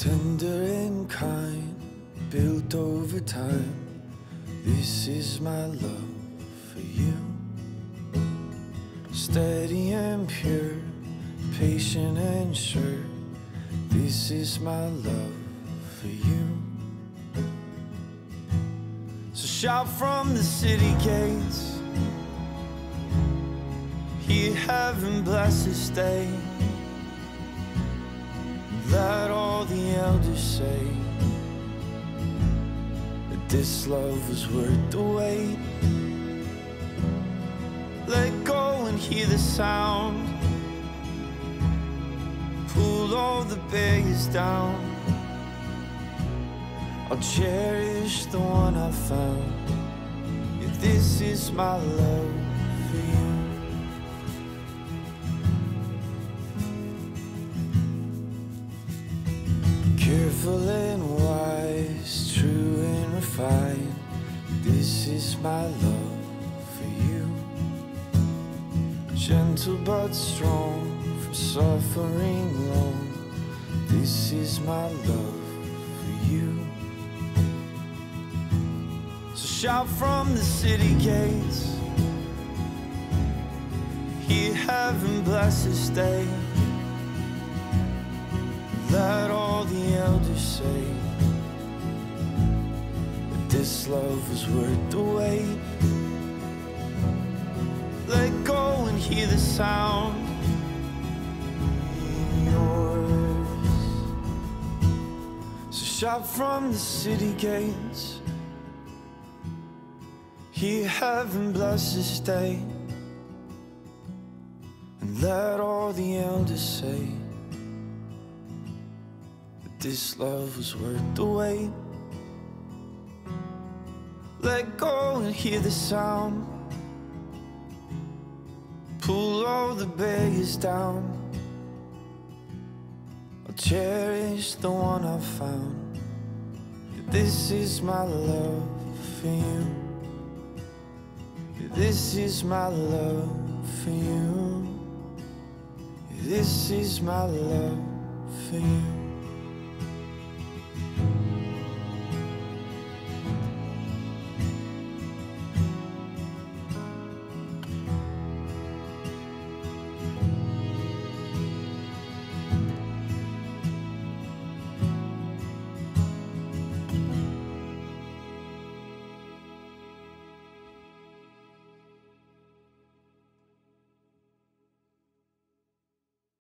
Tender and kind, built over time. This is my love for you. Steady and pure, patient and sure. This is my love for you. So shout from the city gates, hear heaven bless this day. Let all the elders say that this love was worth the wait. Let go and hear the sound, pull all the barriers down. I'll cherish the one I found. Yeah, this is my love for you. Careful and wise, true and refined. This is my love for you. Gentle but strong, from suffering long. This is my love for you. So shout from the city gates, hear heaven bless this day. Let all the elders say that this love was worth the wait. Let go and hear the sound, yours. So shout from the city gates, hear heaven bless this day. And let all the elders say this love was worth the wait. Let go and hear the sound, pull all the barriers down. I'll cherish the one I found. This is my love for you. This is my love for you. This is my love for you.